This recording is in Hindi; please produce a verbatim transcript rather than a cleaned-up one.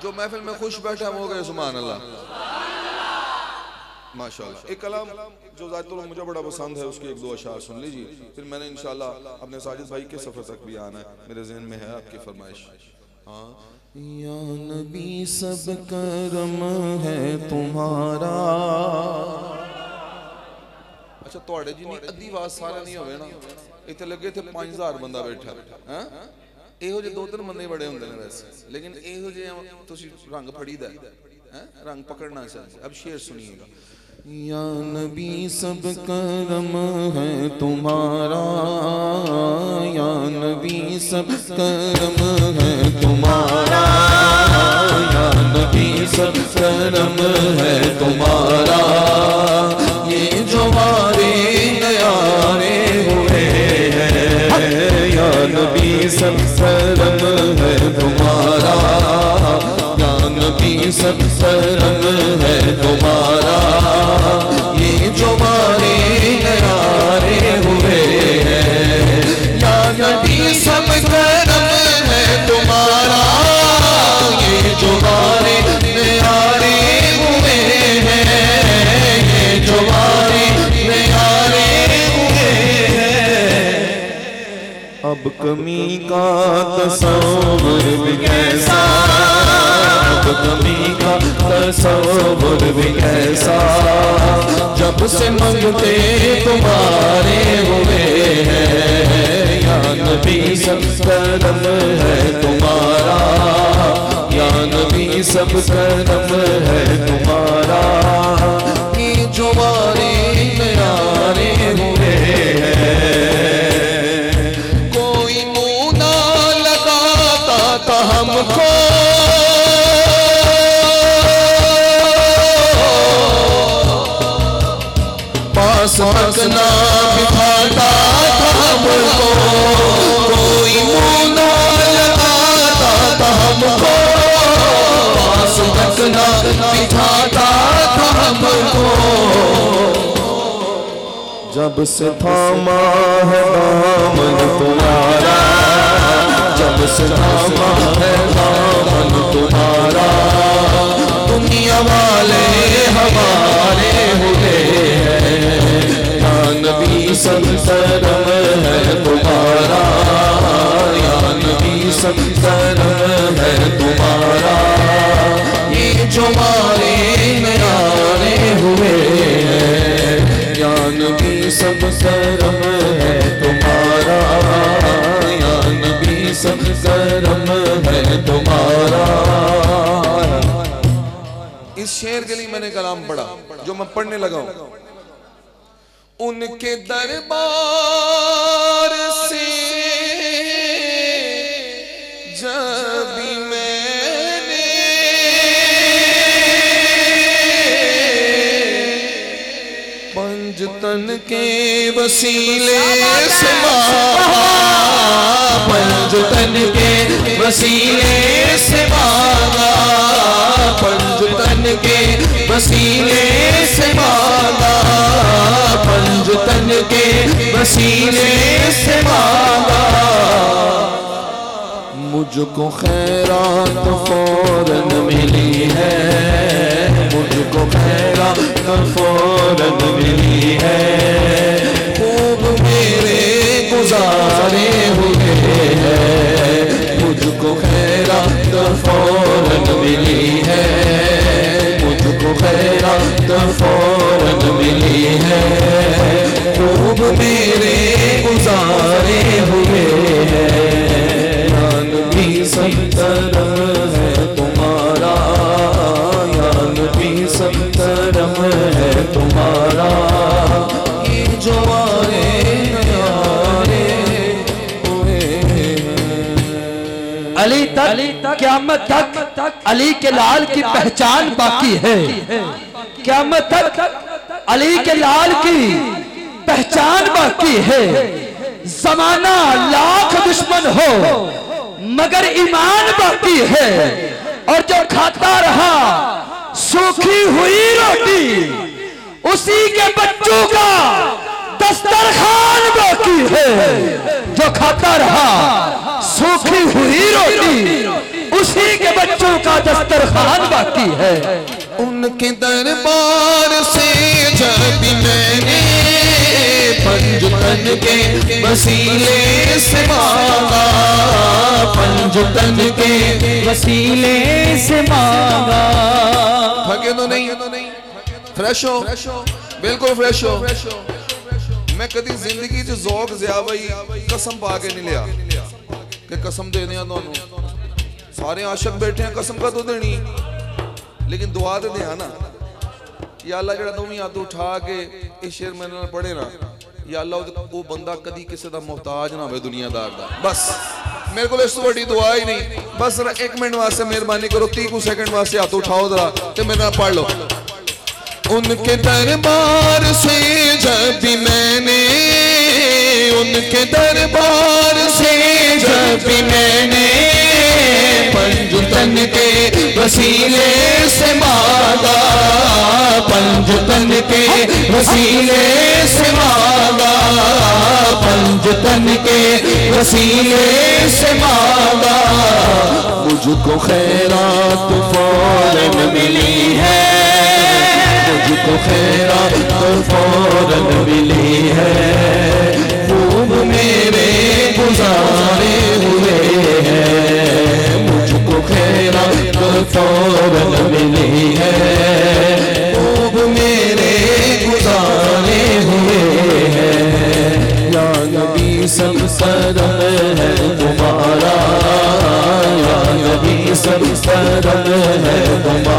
जो महफिल में खुश बैठा वो गए सुभान अल्लाह माशाअल्लाह। एक कलाम जो ज़ातिल मुझे बड़ा पसंद है, उसके एक दो अशार सुन लीजिए, फिर मैंने इंशाल्लाह अपने साजिद भाई के सफ़र तक भी आना है, मेरे ज़हन में है आपकी फरमाइश। हाँ, या नबी सब करम है तुम्हारा। अच्छा थोड़े जी अद्धी आवाज सारा नहीं होवे ना, इतने लगे थे पांच हजार बंदा बैठा है, ਇਹੋ ਜਿਹੇ ਦੋ ਤਿੰਨ ਬੰਦੇ ਬੜੇ ਹੁੰਦੇ ਨੇ ਵੈਸੇ, लेकिन ਇਹੋ ਜਿਹੇ ਤੁਸੀਂ रंग फड़ीदा है, रंग पकड़ना चाहिए। अब शेर सुनिएगा। या नबी सब करम है तुम्हारा, या नबी सब करम है तुम्हारा, या नबी सब करम है तुम्हारा, ये जो वारे नयारे हुए हैं, या नबी सब करम है तुम्हारा, या नबी सब करम है तुम्हारा, ये जो वारे नयारे हुए हैं, या नबी सब करम है तुम्हारा, ये जो वारे नयारे हुए हैं, ये जो वारे नयारे हुए हैं। अब कमी का तस्वुर भी कैसा, अब कमी का तस्वुर भी कैसा, जब से मंगते तुम्हारे हुए हैं, या नबी सब करम है तुम्हारा, या नबी सब करम है तुम्हारा, ये जो वारे नयारे हुए हैं। कोई मुँह ना लगाता था हमको, पास ना बिठाता था हमको, कोई मुँह ना लगाता था हमको, पास ना बिठाता था हमको, जब से थामा है दामन तुम्हारा, जब से थामा है दामन तुम्हारा, दुनिया वाले हमारे हुए हैं, या नबी सब करम है तुम्हारा, या नबी सब करम है तुम्हारा, ये जो मारे नयारे हुए हैं, या नबी सब करम है तुम्हारा, या नबी सब करम है तुम्हारा। इस शेर के लिए मैंने कलाम पढ़ा जो मैं पढ़ने लगा हूं। उनके दरबार से जब मैंने पंजतन के वसीले से मांगा, पंजतन के वसीले से मांगा, पंजतन के वसीले से मांगा, पंजतन के वसीले से मांगा, मुझको खैरात फौरन मिली है, मुझको खैरात फौरन मिली है, खूब मेरे गुजारे हुए हैं, मुझको खैरात फौरन मिली है, मुझको खैरात फौरन मिली है, खूब मेरे गुजारे हुए हैं, या नबी सब करम है तुम्हारा, या नबी सब करम है तुम्हारा, ये जो वारे नयारे हुए हैं। अली तक क़यामत तक अली के लाल की पहचान बाकी है, क़यामत तक अली के लाल की पहचान बाकी है। जमाना लाख दुश्मन हो मगर ईमान बाकी है, और जो खाता रहा सूखी हुई रोटी उसी के बच्चों का दस्तरखान बाकी है, जो खाता रहा सूखी हुई रोटी उसी खुशी के बच्चों का दस्तरखान बाकी है। उनके दरबार से जब मैंने पंजतन के वसीले से मांगा, पंजतन के वसीले से मांगा। थके तो नहीं, फ्रेश हो, बिल्कुल फ्रेश हो। मैं कभी जिंदगी च ज़ौक ज़िया भाई कसम पा के नहीं लिया कि कसम दे दिया दोनों। सारे आशिक बैठे हैं, कसम का तो देनी, लेकिन दुआ तो दिया ना। या अल्लाह जड़ा तुम हाथ उठा के इस शेर मेरे नाल पढ़े ना, या अल्लाह वो बंदा कदी किसी का मोहताज ना हो दुनियादार दा। बस मेरे को इस तो बड़ी दुआ ही नहीं। बस जरा एक मिनट वास्ते मेहरबानी करो, तीस सेकंड वास्ते हाथ उठाओ जरा ते मेरे नाल पढ़ लो। उनके दरबार से जब भी मैंने, उनके दरबार से जब भी मैंने पंजतन के वसीले से मांगा, पंजतन के वसीले से मांगा, पंजतन के वसीले से मांगा। मुझको खैरात फौरन मिली है, मुझको खैरात फौरन मिली है, खूब मेरे गुजारे हुए हैं। मुझको खैरात फौरन मिली है, खूब मेरे गुजारे हुए हैं। या नबी सब सदम है तुम्हारा, या नबी सब सदम है तुम्हारा।